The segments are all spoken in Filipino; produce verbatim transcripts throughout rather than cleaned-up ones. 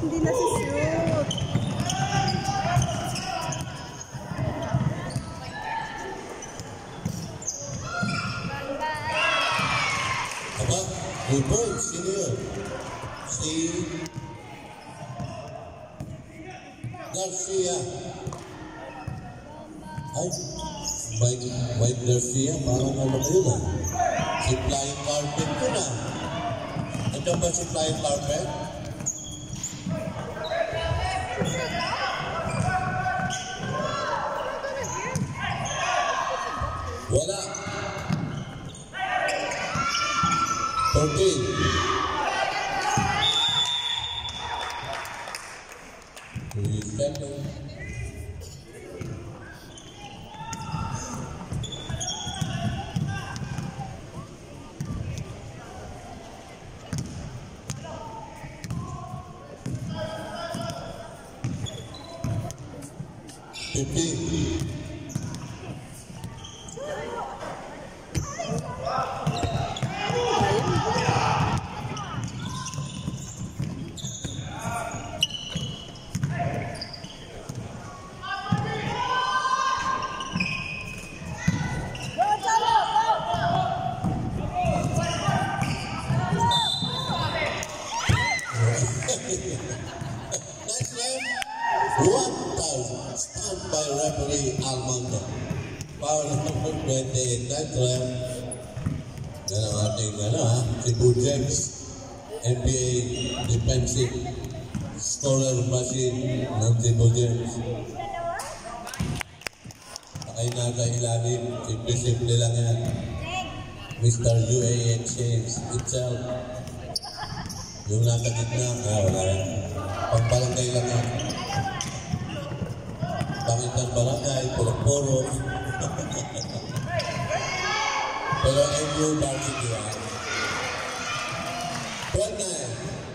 hindi nasi-shoot. Aba, good point. Sino yun? Si Garcia. Ay, Mike, Mike Garcia, parang ano kayo na. Si Flying Carpet ko na. Ito ba si Flying Carpet? Wala. fourteen. Three seconds. fifteen. Stand by referee Almando. Foul number twenty-eight. Night ref. Yan ang ating ano ha, si Bujex, N B A defensive scorer machine ng si Bujex. Sakay nasa ilalim, simple-simple lang yan. Mister U A Exchange itself. Yung nasa gitna, ah wala yan. Pagbalangay lang yan. Pangit ng barangay, puro-puro. Pero M U varsity yan. twelve-nine.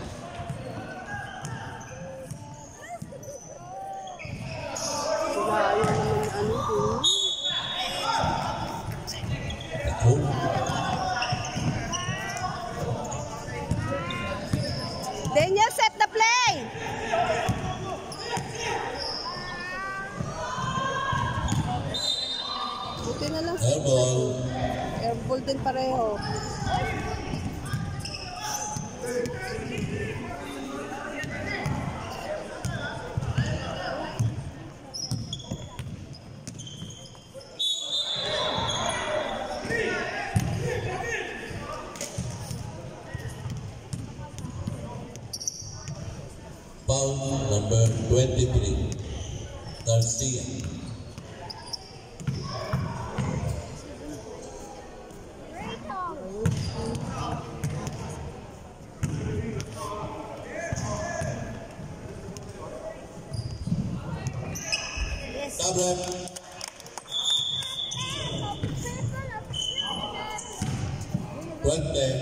Daniel, set the play! Buti na lang. Airball. Airball din pareho. Foul number twenty-three. Garcia. Tablet. Twenty.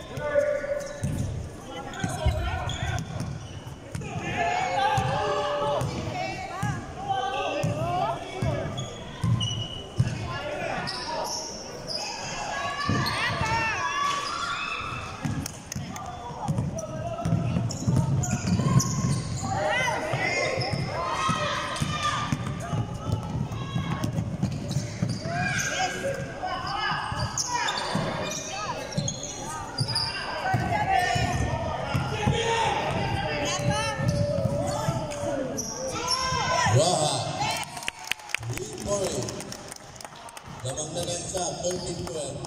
Waha. Three point. Lamang na lang siya, thirteen twelve.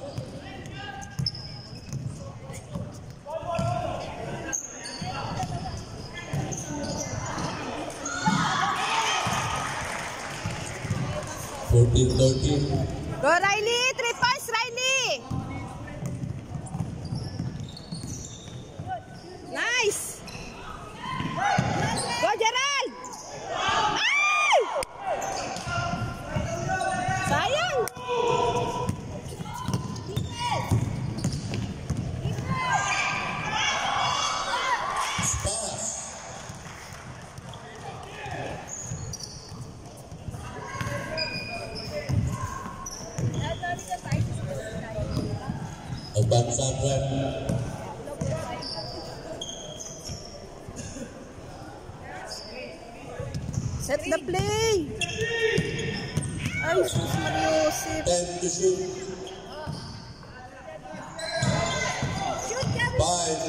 fourteen thirteen. Go Riley! Three points, Riley! Nice! Go Gerald! Ay! Sayang! Pass. Advance up rep. play. Ay, sus Mariosip. ten to shoot. Five.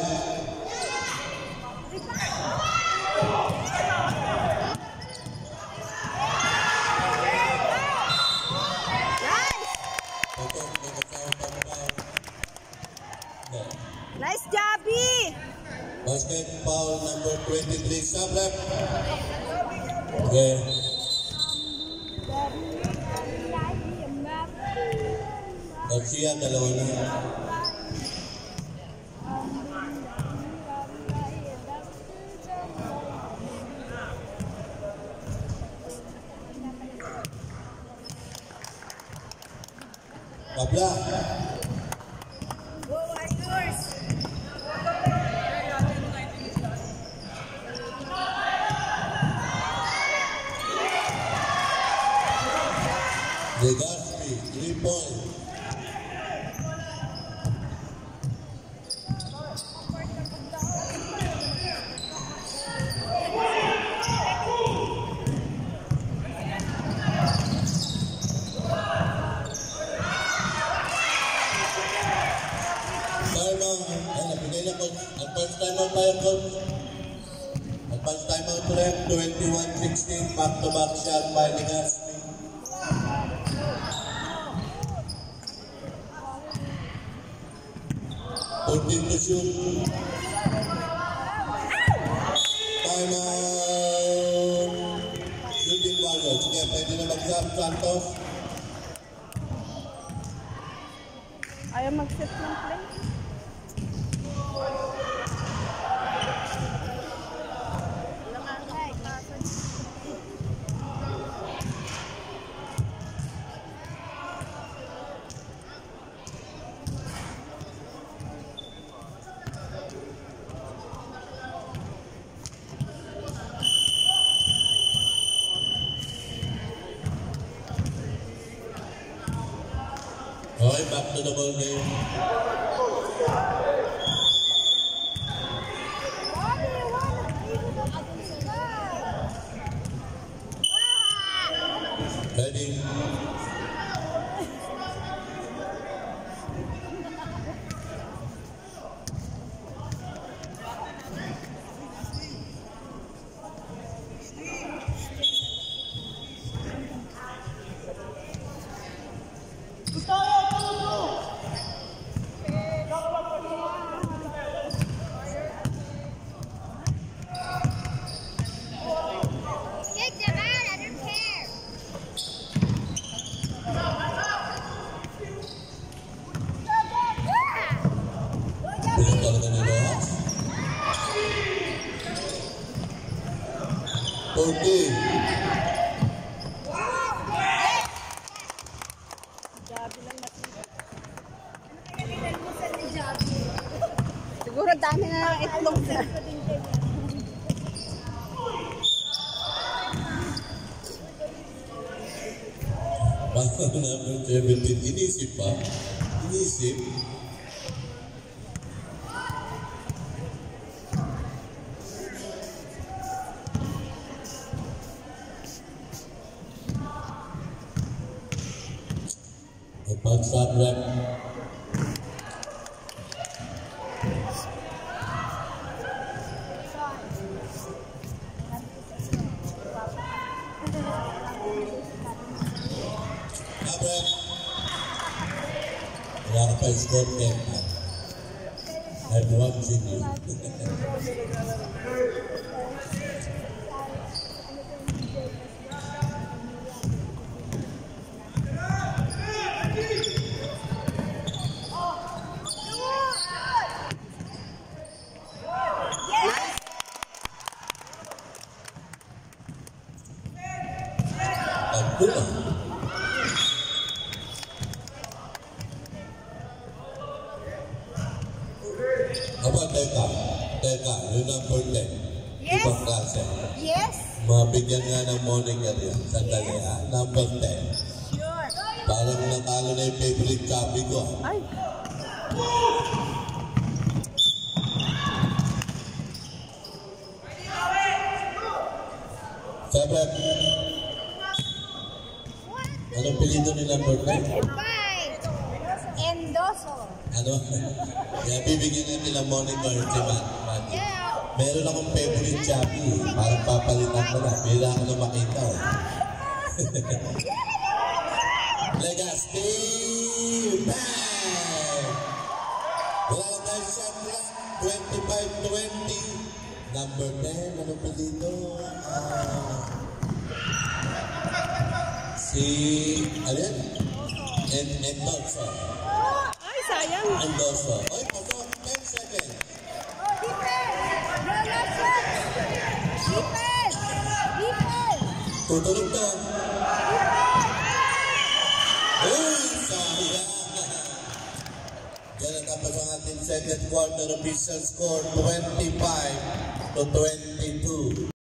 Nice Jabi! Basket foul number twenty-three, Sablep. Okay. Garcia, dalawa na. Babla. Legaspi, three point. Timeout. Ay, nabigay na coach. Advance timeout tayo, coach. Advance timeout rep, twenty-one sixteen. Back-to-back shot by Legaspi. fourteen to shoot. Timeout. Shooting Warriors. Sige, pwede na mag-zap, Santos. Ayaw mag-set ng play. Okay, back to the ball game. Ready? Kick them out, I don't care. Bilis talaga ni Rojas. fourteen. Jabi lang matindi. Siguro dami na ng itlog sa. Basta number seventeen. Inisip pa. Inisip. Advance stop rep. Stop rep. Wala ka pa score ten. I'm watching you. Pagpula. Aba, teka. Teka, yung number ten. Yes. Ibang klase. Yes. Mabigyan nga ng moniker yan. Sandali ah. Number ten. Sure. Parang natalo na yung favorite copy ko. ah. Ay. Seven. Anong pilido ni number nine? Five. Endoso. Ano? Kaya bibigyan natin ng monitor si Matt. Yeah. Meron akong favorite Chappy. Parang papalitan ko na. Bira ako na makita eh. Legaspi! Bang! Wala na tayo shot clock. twenty-five twenty. Number ten. Ano pa dito? Ah, si... Ano yan? And, and Endoso. Ay, sayang. Endoso. Oy, pasok. ten seconds. Defense! Defense! Tutulog to. Uy, sayang. Yan ang tapos ang ating second quarter official score, twenty-five to twenty-two.